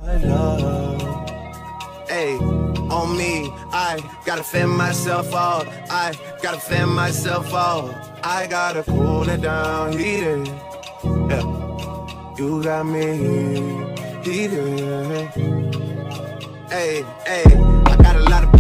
I love. Hey, on me, I gotta fend myself out. I gotta fend myself out. I gotta cool it down, heated. Yeah, you got me heated. Hey, I got a lot of